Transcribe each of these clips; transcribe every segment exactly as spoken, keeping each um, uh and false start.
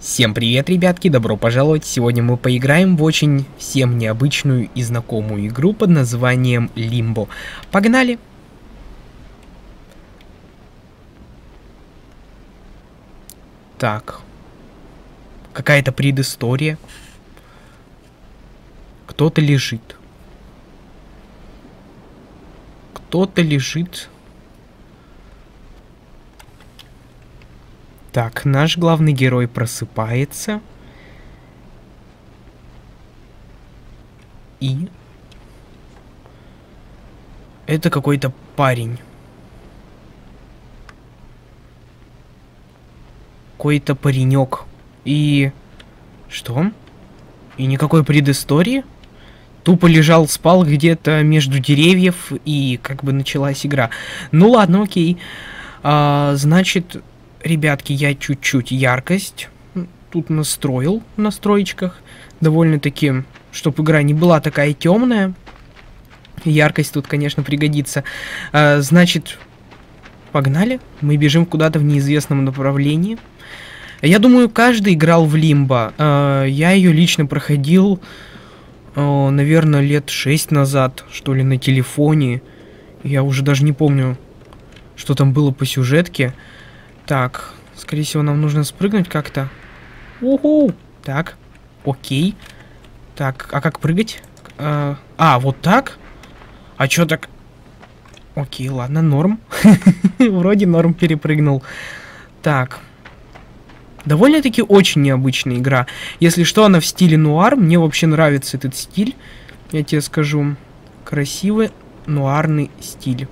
Всем привет, ребятки, добро пожаловать! Сегодня мы поиграем в очень всем необычную и знакомую игру под названием Limbo. Погнали! Так. Какая-то предыстория. Кто-то лежит. Кто-то лежит. Так, наш главный герой просыпается. И... это какой-то парень. Какой-то паренек. И... что? И никакой предыстории? Тупо лежал, спал где-то между деревьев, и как бы началась игра. Ну ладно, окей. А, значит... Ребятки, я чуть-чуть яркость тут настроил в настроечках. Довольно-таки, чтобы игра не была такая темная. Яркость тут, конечно, пригодится. А, значит, погнали. Мы бежим куда-то в неизвестном направлении. Я думаю, каждый играл в Limbo. А, я ее лично проходил, а, наверное, лет шесть назад, что ли, на телефоне. Я уже даже не помню, что там было по сюжетке. Так, скорее всего, нам нужно спрыгнуть как-то. Уху! Так, окей. Так, а как прыгать? А, а вот так? А чё так? Окей, ладно, норм. Вроде норм перепрыгнул. Так. Довольно-таки очень необычная игра. Если что, она в стиле нуар. Мне вообще нравится этот стиль. Я тебе скажу. Красивый нуарный стиль.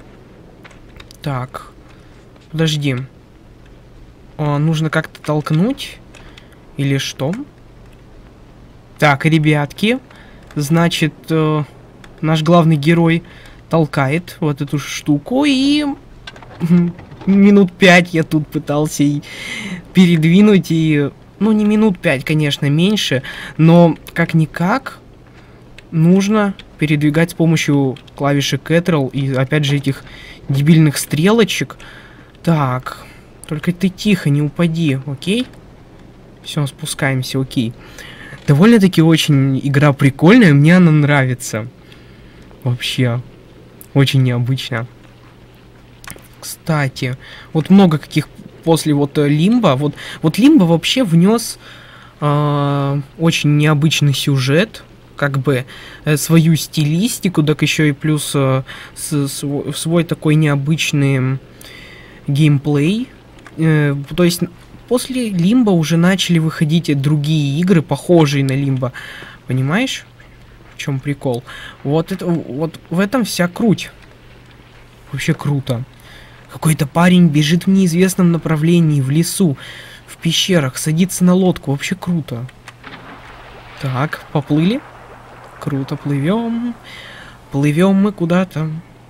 Так. Подожди. О, нужно как-то толкнуть? Или что? Так, ребятки. Значит, э, наш главный герой толкает вот эту штуку. И минут пять я тут пытался и передвинуть. И, ну, не минут пять, конечно, меньше. Но, как-никак, нужно передвигать с помощью клавиши Ctrl. И, опять же, этих дебильных стрелочек. Так... Только ты тихо, не упади, окей? Все, спускаемся, окей. Довольно-таки очень игра прикольная, мне она нравится. Вообще, очень необычно. Кстати, вот много каких после вот Limbo. Вот, вот Limbo вообще внес э, очень необычный сюжет. Как бы э, свою стилистику, так еще и плюс э, с, свой, свой такой необычный геймплей. Э, то есть после Limbo уже начали выходить другие игры, похожие на Limbo. Понимаешь, в чем прикол? Вот это, вот в этом вся круть. Вообще круто. Какой-то парень бежит в неизвестном направлении, в лесу, в пещерах, садится на лодку. Вообще круто. Так, поплыли. Круто, плывем. Плывем мы куда-то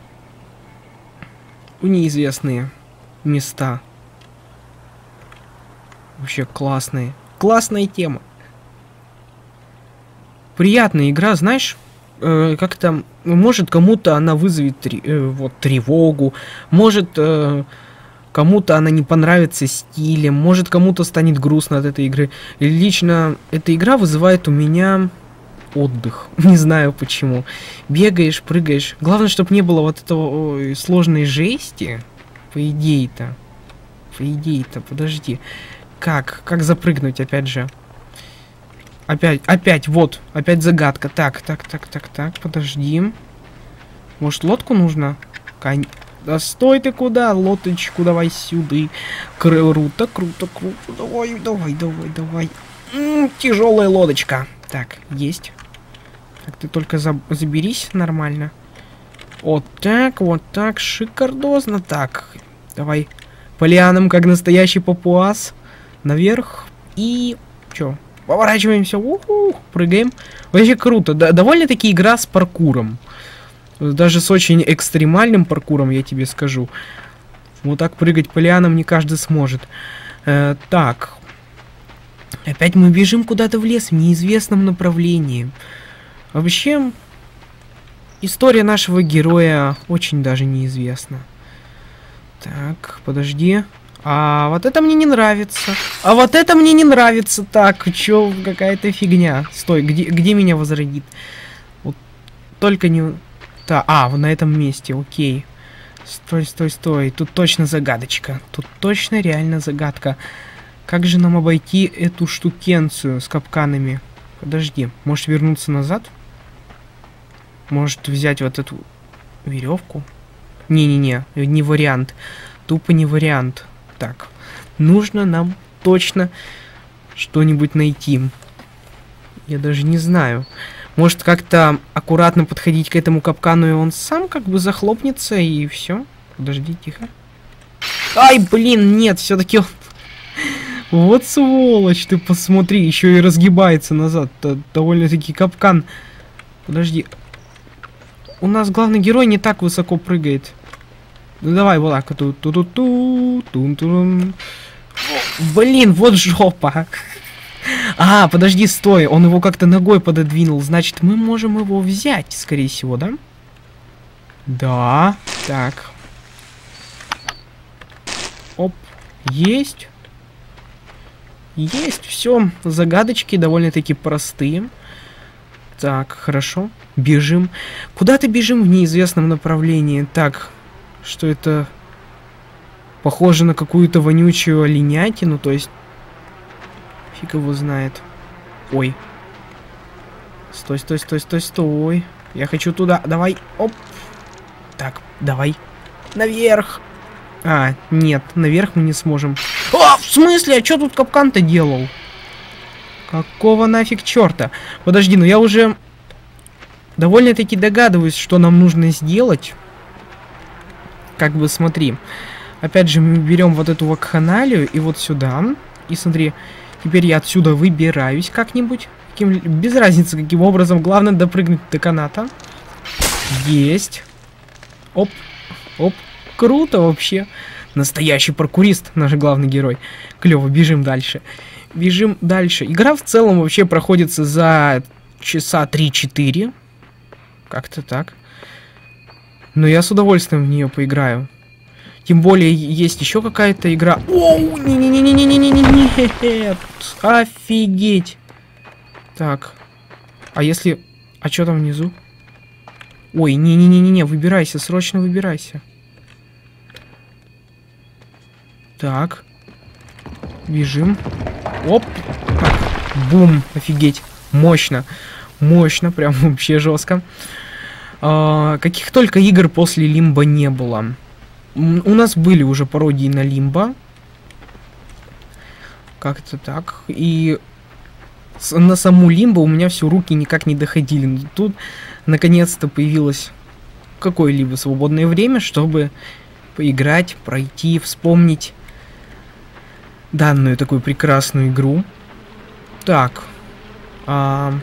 в неизвестные места. Вообще классные. Классная тема. Приятная игра, знаешь, э, как-то, может, кому-то она вызовет три, э, вот, тревогу, может, э, кому-то она не понравится стилем, может, кому-то станет грустно от этой игры. И лично эта игра вызывает у меня отдых. Не знаю почему. Бегаешь, прыгаешь. Главное, чтобы не было вот этого ой, сложной жести. По идее-то. По идее-то, подожди. Как? Как запрыгнуть, опять же? Опять, опять, вот. Опять загадка. Так, так, так, так, так, подожди. Может, лодку нужно? Конь... Да стой ты куда? Лодочку давай сюда. Круто, круто, круто. Давай, давай, давай, давай. М-м, тяжелая лодочка. Так, есть. Так, ты только за... заберись нормально. Вот так, вот так, шикардозно. Так, давай по лианам, как настоящий папуас. Наверх. И... чё? Поворачиваемся. У-ху, прыгаем. Вообще круто. Да, довольно-таки игра с паркуром. Даже с очень экстремальным паркуром, я тебе скажу. Вот так прыгать по лианам не каждый сможет. Э, так. Опять мы бежим куда-то в лес в неизвестном направлении. Вообще, история нашего героя очень даже неизвестна. Так, подожди. А вот это мне не нравится. А вот это мне не нравится. Так, чё, какая-то фигня. Стой, где, где меня возродит? Вот только не... Да, а, вот на этом месте, окей. Стой, стой, стой. Тут точно загадочка. Тут точно реально загадка. Как же нам обойти эту штукенцию с капканами? Подожди, может вернуться назад? Может взять вот эту веревку? Не-не-не, не вариант. Тупо не вариант. Так, нужно нам точно что-нибудь найти. Я даже не знаю. Может как-то аккуратно подходить к этому капкану, и он сам как бы захлопнется, и все. Подожди, тихо. Ай, блин, нет, все-таки он... Вот сволочь, ты посмотри, еще и разгибается назад. Довольно-таки капкан. Подожди. У нас главный герой не так высоко прыгает. Ну давай, вот так. Ту -ту -ту -ту, тун -тун. Блин, вот жопа. А, подожди, стой. Он его как-то ногой пододвинул. Значит, мы можем его взять, скорее всего, да? Да. Так. Оп. Есть. Есть. Все. Загадочки довольно-таки простые. Так, хорошо. Бежим. Куда-то бежим в неизвестном направлении. Так. Что это? Похоже на какую-то вонючую оленятину, то есть... Фиг его знает. Ой. Стой, стой, стой, стой, стой. Я хочу туда. Давай. Оп. Так, давай. Наверх. А, нет, наверх мы не сможем. А, в смысле? А что тут капкан-то делал? Какого нафиг черта? Подожди, ну я уже довольно-таки догадываюсь, что нам нужно сделать. Как бы смотри. Опять же, мы берем вот эту вакханалию и вот сюда. И смотри, теперь я отсюда выбираюсь как-нибудь. Каким... Без разницы, каким образом. Главное допрыгнуть до каната. Есть. Оп. Оп. Круто вообще. Настоящий паркурист, наш главный герой. Клево, бежим дальше. Бежим дальше. Игра в целом вообще проходится за часа три-четыре. Как-то так. Но я с удовольствием в нее поиграю. Тем более есть еще какая-то игра. Оу, не-не-не-не-не-не-не-не. Офигеть. Так. А если... А что там внизу? Ой, не-не-не-не-не, выбирайся, срочно выбирайся. Так. Бежим. Оп. Так. Бум. Офигеть. Мощно. Мощно. Прям вообще жестко. А, каких только игр после Лимба не было. У нас были уже пародии на Лимба. Как-то так. И на саму Лимбо у меня все руки никак не доходили. Но тут наконец-то появилось какое-либо свободное время, чтобы поиграть, пройти, вспомнить данную такую прекрасную игру. Так. А...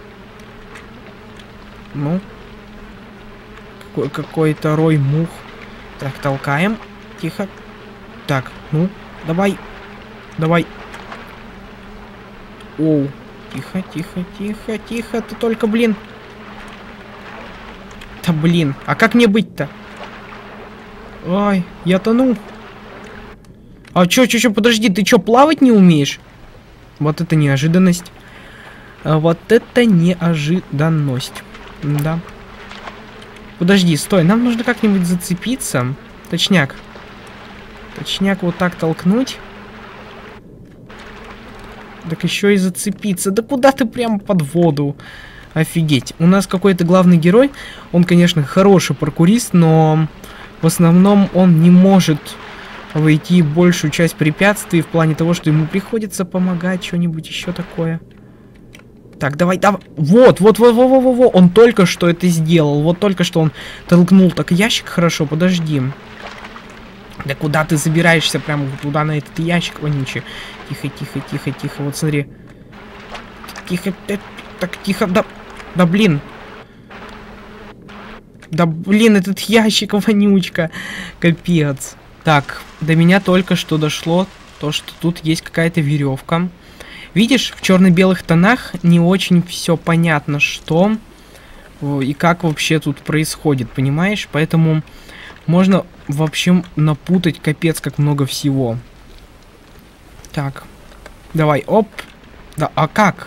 Ну. Какой- какой-то рой мух. Так, толкаем. Тихо. Так, ну, давай. Давай. Оу. Тихо, тихо, тихо, тихо. Ты только, блин. Да блин. А как мне быть-то? Ай, я тону. А чё, чё, чё, подожди, ты чё, плавать не умеешь? Вот это неожиданность. А вот это неожиданность. Да. Подожди, стой, нам нужно как-нибудь зацепиться. Точняк. Точняк вот так толкнуть. Так еще и зацепиться. Да куда ты прям под воду? Офигеть. У нас какой-то главный герой. Он, конечно, хороший паркурист, но в основном он не может войти большую часть препятствий в плане того, что ему приходится помогать, что-нибудь еще такое. Так, давай, давай. Вот, вот, вот, вот, вот, вот. Он только что это сделал. Вот только что он толкнул так ящик. Хорошо, подожди. Да куда ты забираешься? Прямо туда, на этот ящик вонючий. Тихо, тихо, тихо, тихо. Вот смотри. Тихо, так, тихо. Да, да блин. Да блин, этот ящик вонючка. Капец. Так, до меня только что дошло то, что тут есть какая-то веревка. Видишь, в черно-белых тонах не очень все понятно, что и как вообще тут происходит, понимаешь? Поэтому можно, в общем, напутать капец как много всего. Так. Давай, оп. Да, а как?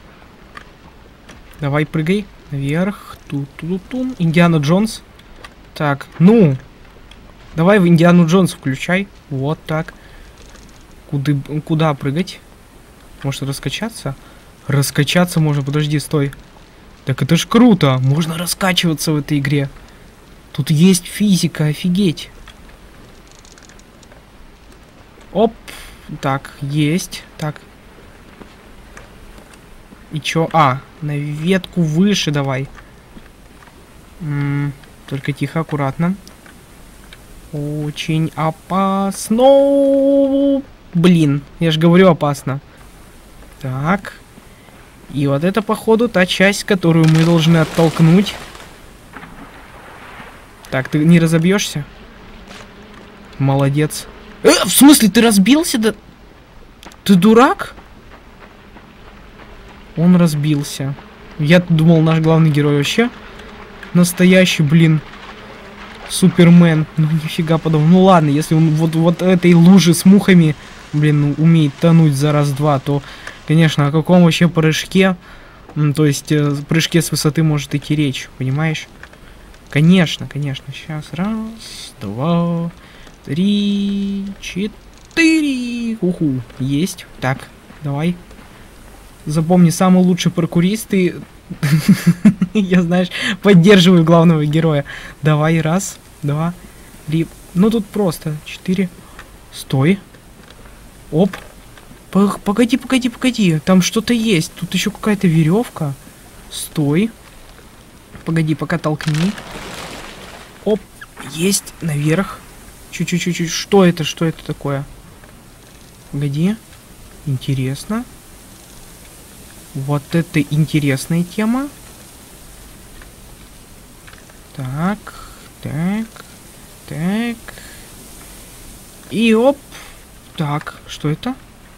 Давай, прыгай. Наверх. Ту-ту-ту-тун. Индиана Джонс. Так, ну. Давай в Индиану Джонс включай. Вот так. Куда, куда прыгать? Может раскачаться? Раскачаться можно. Подожди, стой. Так это ж круто. Можно раскачиваться в этой игре. Тут есть физика, офигеть. Оп. Так, есть. Так. И чё? А, на ветку выше давай. М-м, только тихо, аккуратно. Очень опасно. Блин, я же говорю, опасно. Так. И вот это, походу, та часть, которую мы должны оттолкнуть. Так, ты не разобьешься? Молодец. Э, в смысле, ты разбился? Да... Ты дурак? Он разбился. Я думал, наш главный герой вообще настоящий, блин, Супермен. Ну, нифига подобного. Ну, ладно, если он вот, вот этой лужи с мухами, блин, ну, умеет тонуть за раз-два, то, конечно, о каком вообще прыжке, то есть, э, прыжке с высоты может идти речь, понимаешь? Конечно, конечно. Сейчас. Раз, два, три, четыре. Уху. Есть. Так, давай. Запомни, самый лучший паркурист и... Я, знаешь, поддерживаю главного героя. Давай, раз, два, три. Ну, тут просто. Четыре. Стой. Оп. Погоди, погоди, погоди. Там что-то есть. Тут еще какая-то веревка. Стой. Погоди, пока толкни. Оп, есть, наверх. Чуть-чуть-чуть. Что это? Что это такое? Погоди. Интересно. Вот это интересная тема. Так, так, так. И оп. Так, что это?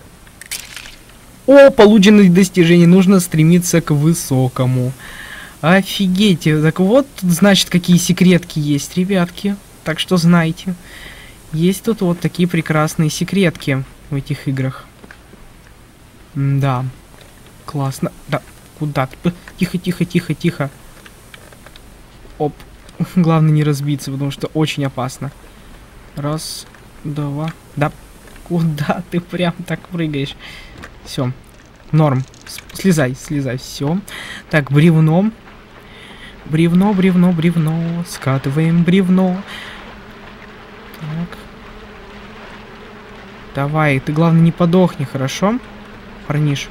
О, полученные достижения. Нужно стремиться к высокому. Офигеть. Так вот, значит, какие секретки есть, ребятки. Так что знайте. Есть тут вот такие прекрасные секретки в этих играх. Да. Классно. Да. Куда ты? Тихо, тихо, тихо, тихо. Оп. Главное не разбиться, потому что очень опасно. Раз, два. Да. Куда ты прям так прыгаешь? Все. Норм. Слезай, слезай. Все. Так, бревном. Бревно, бревно, бревно. Скатываем бревно. Так. Давай, ты главное не подохни, хорошо? Парниш.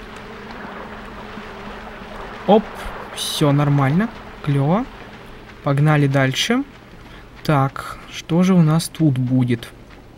Оп. Все нормально. Клево. Погнали дальше. Так, что же у нас тут будет?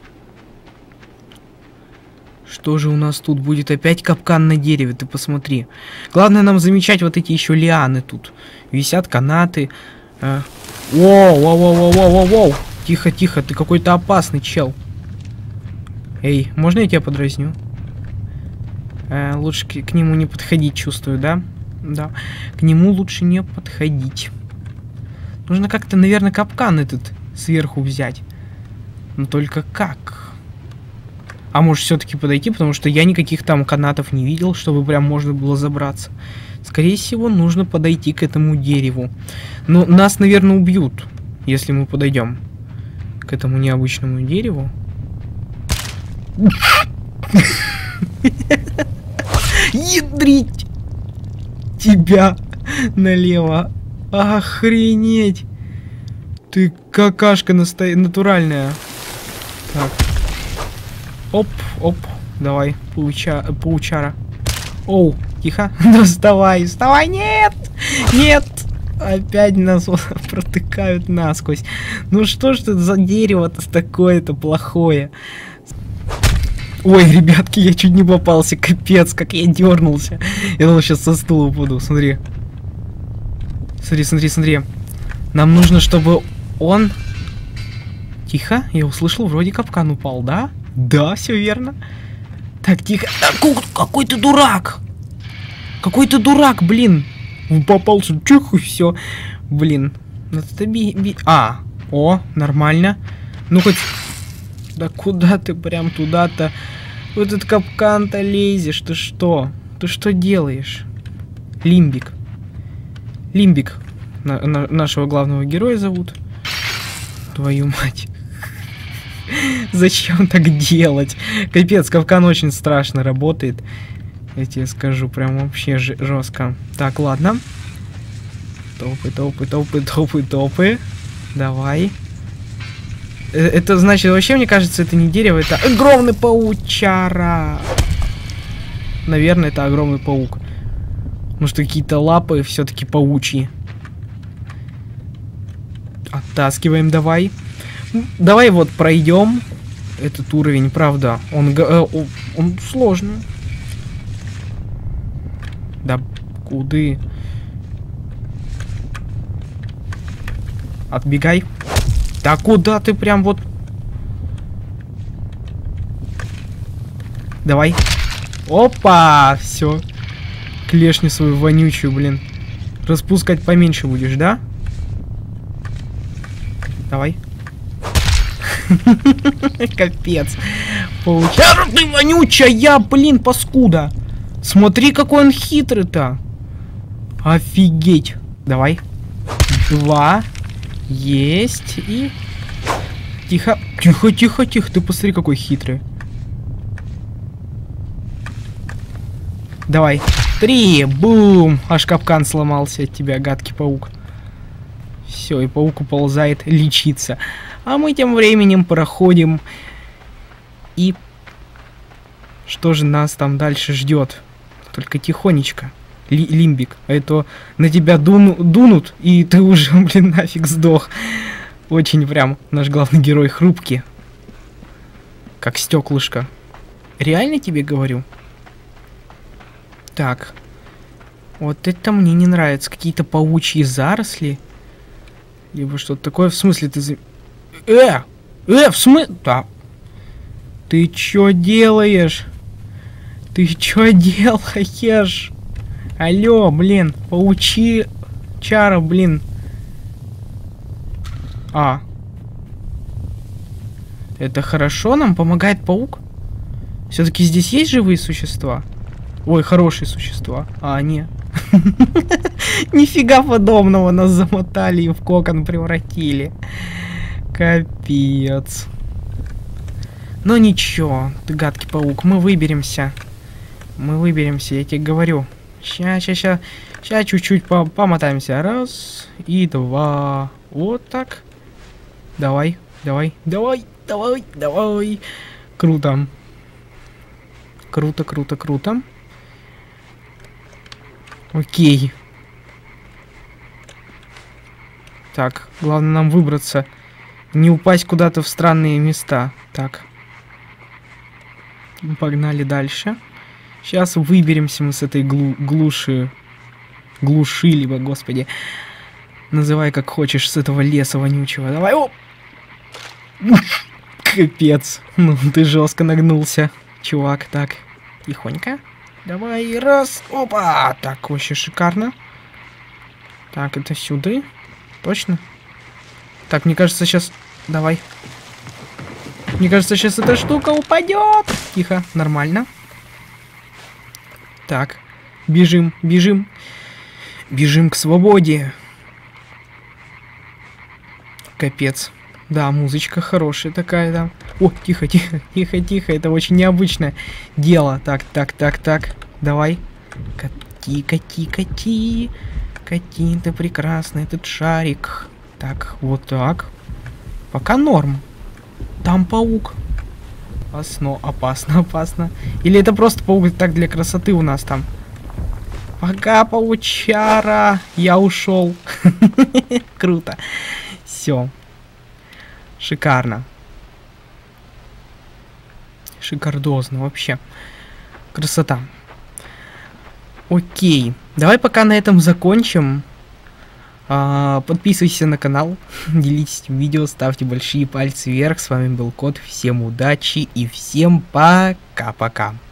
Что же у нас тут будет? Опять капкан на дереве, ты посмотри. Главное нам замечать вот эти еще лианы тут. Висят канаты. Э, воу, воу, воу, воу, воу, воу, воу. Тихо, тихо, ты какой-то опасный чел. Эй, можно я тебя подразню? Э, лучше к, к нему не подходить, чувствую, да? Да. К нему лучше не подходить. Нужно как-то, наверное, капкан этот сверху взять. Но только как? А может все-таки подойти, потому что я никаких там канатов не видел, чтобы прям можно было забраться. Скорее всего, нужно подойти к этому дереву. Но нас, наверное, убьют, если мы подойдем к этому необычному дереву. Ядрить тебя налево. Охренеть. Ты какашка наста... натуральная. Так. Оп, оп. Давай, пауча... паучара. Оу, тихо. Ну вставай, вставай, нет! Нет! Опять нас протыкают насквозь. Ну что ж это за дерево-то такое-то плохое? Ой, ребятки, я чуть не попался. Капец, как я дернулся. Я думал, сейчас со стула упаду. Смотри. Смотри, смотри, смотри. Нам нужно, чтобы он... Тихо, я услышал, вроде капкан упал, да? Да, все верно. Так, тихо. Так, какой ты дурак! Какой ты дурак, блин! Попался, чих, и все. Блин. Надо би би а, о, нормально. Ну хоть... Да куда ты прям туда-то? В этот капкан-то лезешь. Ты что? Ты что делаешь? Лимбик. Лимбик. На на нашего главного героя зовут. Твою мать. Зачем так делать? Капец, капкан очень страшно работает. Я тебе скажу, прям вообще жестко. Так, ладно. Топы, топы, топы, топы, топы. Давай. Это значит, вообще, мне кажется, это не дерево, это огромный паучара. Наверное, это огромный паук. Может, какие-то лапы все-таки паучьи. Оттаскиваем, давай. Давай вот пройдем этот уровень, правда. Он, э, он сложный. Да куды? Отбегай. Да куда ты прям вот? Давай. Опа! Все. Клешню свою вонючую, блин. Распускать поменьше будешь, да? Давай. Капец. Паучара, ты вонючая, блин, паскуда. Смотри, какой он хитрый-то. Офигеть. Давай. Два. Есть. И... Тихо. Тихо, тихо, тихо. Ты посмотри, какой хитрый. Давай. Три. Бум. Аж капкан сломался от тебя, гадкий паук. Все, и паук уползает лечиться. А мы тем временем проходим. И... Что же нас там дальше ждет? Только тихонечко. Ли Лимбик. А это на тебя дуну дунут, и ты уже, блин, нафиг сдох. Очень прям наш главный герой хрупкий. Как стеклышко. Реально тебе говорю? Так. Вот это мне не нравится. Какие-то паучьи заросли. Либо что-то такое. В смысле ты... За... Э! Э, в смысле... Да. Ты чё делаешь? Ты чё делаешь? Алло, блин, паучи... Чара, блин. А. Это хорошо, нам помогает паук? Все-таки здесь есть живые существа? Ой, хорошие существа. А, не. Нифига подобного, нас замотали и в кокон превратили. Капец. Но ничего, ты гадкий паук, мы выберемся. Мы выберемся, я тебе говорю. Ща, ща, ща. Ща чуть-чуть по помотаемся. Раз и два. Вот так. Давай, давай, давай, давай, давай. Круто. Круто, круто, круто. Окей. Так, главное нам выбраться. Не упасть куда-то в странные места. Так. Погнали дальше. Сейчас выберемся мы с этой глу глуши. Глуши, либо, господи. Называй как хочешь, с этого леса вонючего. Давай, оп! Капец. Ну, ты жестко нагнулся, чувак. Так, тихонько. Давай, раз, опа! Так, вообще шикарно. Так, это сюда. Точно? Так, мне кажется, сейчас... Давай. Мне кажется, сейчас эта штука упадет. Тихо, нормально. Так, бежим, бежим. Бежим к свободе. Капец. Да, музычка хорошая такая, да. О, тихо, тихо, тихо, тихо. Это очень необычное дело. Так, так, так, так. Давай. Кати, кати, кати. Кати, ты прекрасный, этот шарик. Так, вот так. Пока норм. Там паук. Опасно, опасно, опасно. Или это просто паук так для красоты у нас там? Пока, паучара. Я ушел. Круто. Все. Шикарно. Шикардозно вообще. Красота. Окей. Давай пока на этом закончим. А, подписывайся на канал. Делитесь этим видео. Ставьте большие пальцы вверх. С вами был Кот. Всем удачи и всем пока-пока.